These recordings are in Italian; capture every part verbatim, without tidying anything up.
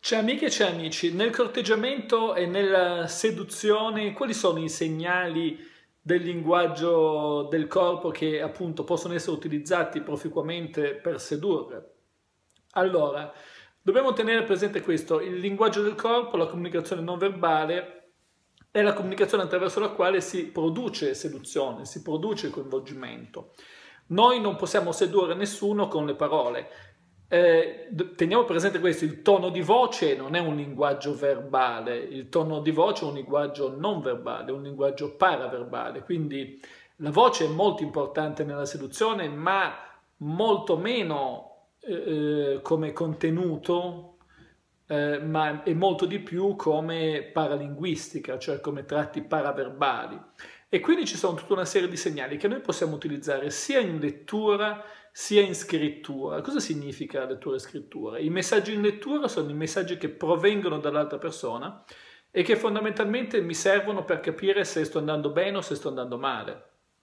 Ciao amiche e ciao amici, nel corteggiamento e nella seduzione quali sono i segnali del linguaggio del corpo che appunto possono essere utilizzati proficuamente per sedurre? Allora, dobbiamo tenere presente questo: il linguaggio del corpo, la comunicazione non verbale è la comunicazione attraverso la quale si produce seduzione, si produce coinvolgimento. Noi non possiamo sedurre nessuno con le parole. Eh, teniamo presente questo: il tono di voce non è un linguaggio verbale, il tono di voce è un linguaggio non verbale, è un linguaggio paraverbale, quindi la voce è molto importante nella seduzione, ma molto meno eh, come contenuto, eh, ma è molto di più come paralinguistica, cioè come tratti paraverbali. E quindi ci sono tutta una serie di segnali che noi possiamo utilizzare sia in lettura sia in scrittura. Cosa significa lettura e scrittura? I messaggi in lettura sono i messaggi che provengono dall'altra persona e che fondamentalmente mi servono per capire se sto andando bene o se sto andando male.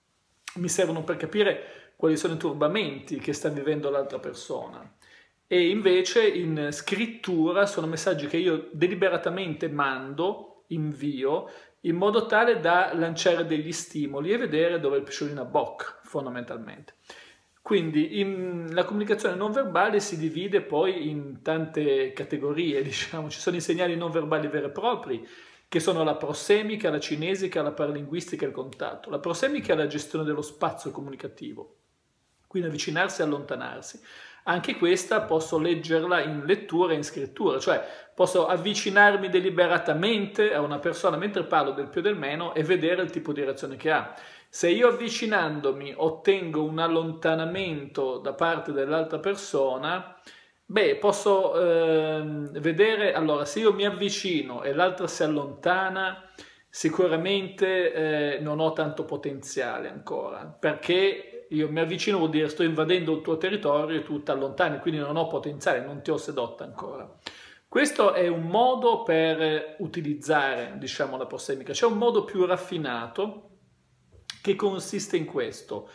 Mi servono per capire quali sono i turbamenti che sta vivendo l'altra persona. E invece in scrittura sono messaggi che io deliberatamente mando, invio, in modo tale da lanciare degli stimoli e vedere dove il pesciolino abbocca, fondamentalmente. Quindi in, la comunicazione non verbale si divide poi in tante categorie, diciamo. Ci sono i segnali non verbali veri e propri, che sono la prossemica, la cinesica, la paralinguistica e il contatto. La prossemica è la gestione dello spazio comunicativo, quindi avvicinarsi e allontanarsi. Anche questa posso leggerla in lettura e in scrittura, cioè posso avvicinarmi deliberatamente a una persona mentre parlo del più e del meno e vedere il tipo di reazione che ha. Se io avvicinandomi ottengo un allontanamento da parte dell'altra persona, beh, posso eh, vedere, allora, se io mi avvicino e l'altra si allontana, sicuramente eh, non ho tanto potenziale ancora, perché io mi avvicino vuol dire sto invadendo il tuo territorio e tu ti allontani, quindi non ho potenziale, non ti ho sedotta ancora. Questo è un modo per utilizzare, diciamo, la prossemica. C'è un modo più raffinato che consiste in questo: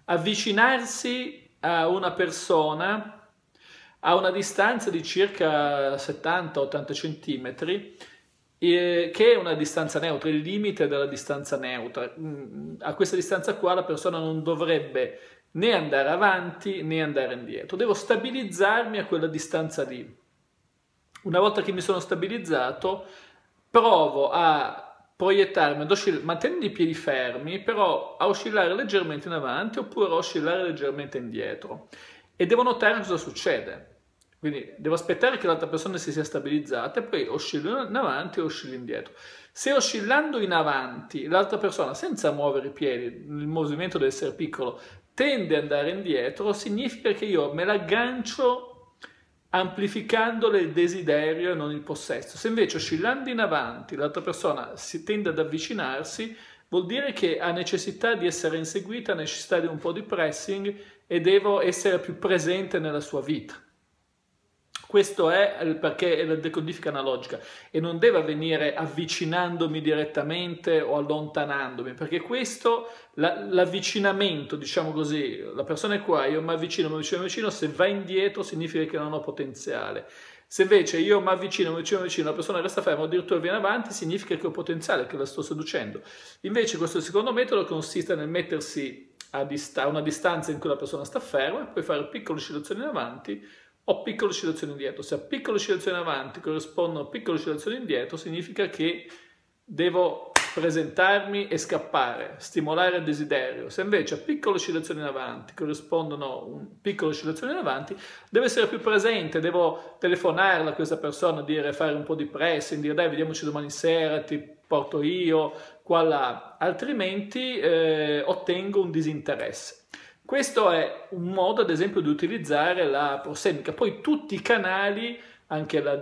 avvicinarsi a una persona a una distanza di circa settanta ottanta centimetri, eh, che è una distanza neutra, il limite della distanza neutra. A questa distanza qua la persona non dovrebbe né andare avanti né andare indietro, devo stabilizzarmi a quella distanza lì. Una volta che mi sono stabilizzato, provo a proiettarmi, ad oscillare, mantenendo i piedi fermi, però a oscillare leggermente in avanti oppure a oscillare leggermente indietro. E devo notare cosa succede. Quindi devo aspettare che l'altra persona si sia stabilizzata e poi oscillo in avanti e oscillo indietro. Se oscillando in avanti l'altra persona, senza muovere i piedi, il movimento deve essere piccolo, tende ad andare indietro, significa che io me l'aggancio amplificandole il desiderio e non il possesso. Se invece oscillando in avanti l'altra persona si tende ad avvicinarsi, vuol dire che ha necessità di essere inseguita, ha necessità di un po' di pressing e devo essere più presente nella sua vita. Questo è perché è la decodifica analogica e non deve avvenire avvicinandomi direttamente o allontanandomi, perché questo, l'avvicinamento, diciamo così, la persona è qua, io mi avvicino, mi avvicino, mi avvicino, se va indietro significa che non ho potenziale. Se invece io mi avvicino, mi avvicino, mi avvicino, la persona resta ferma o addirittura viene avanti, significa che ho potenziale, che la sto seducendo. Invece questo secondo metodo consiste nel mettersi a, dist- a una distanza in cui la persona sta ferma e poi fare piccole oscillazioni in avanti o piccole oscillazioni indietro. Se a piccole oscillazioni avanti corrispondono a piccole oscillazioni indietro, significa che devo presentarmi e scappare, stimolare il desiderio. Se invece a piccole oscillazioni in avanti corrispondono a piccole oscillazioni in avanti, devo essere più presente, devo telefonarla a questa persona, dire, fare un po' di pressing, dire dai, vediamoci domani sera, ti porto io, qua là, altrimenti eh, ottengo un disinteresse. Questo è un modo, ad esempio, di utilizzare la prossemica. Poi tutti i canali, anche la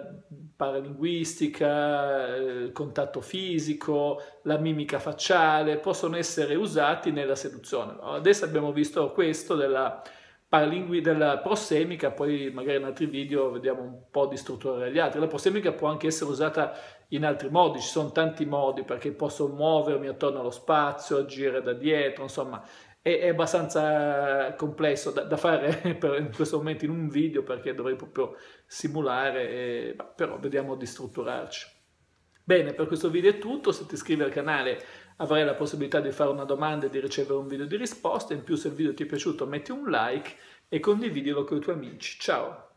paralinguistica, il contatto fisico, la mimica facciale, possono essere usati nella seduzione. Adesso abbiamo visto questo della, della prossemica, poi magari in altri video vediamo un po' di struttura degli altri. La prossemica può anche essere usata in altri modi, ci sono tanti modi, perché posso muovermi attorno allo spazio, agire da dietro, insomma. è, è abbastanza complesso da, da fare per, in questo momento in un video, perché dovrei proprio simulare, e, però vediamo di strutturarci. Bene, per questo video è tutto. Se ti iscrivi al canale avrai la possibilità di fare una domanda e di ricevere un video di risposta. In più, se il video ti è piaciuto, metti un like e condividilo con i tuoi amici. Ciao!